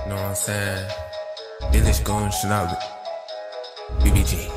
Know what I'm saying? Delish going Shinobi. BBG.